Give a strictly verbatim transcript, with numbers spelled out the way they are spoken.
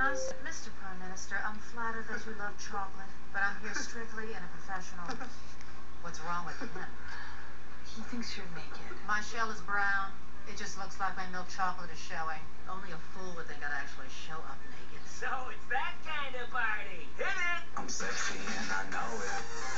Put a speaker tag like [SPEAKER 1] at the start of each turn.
[SPEAKER 1] asked, Mister Prime Minister, I'm flattered that you love chocolate, but I'm here strictly in a professional. What's wrong with him?
[SPEAKER 2] He thinks you're naked.
[SPEAKER 1] My shell is brown. It just looks like my milk chocolate is showing. Only a fool would think I'd actually show up naked.
[SPEAKER 3] So it's that kind of party. Hit it!
[SPEAKER 4] I'm sexy and I know it.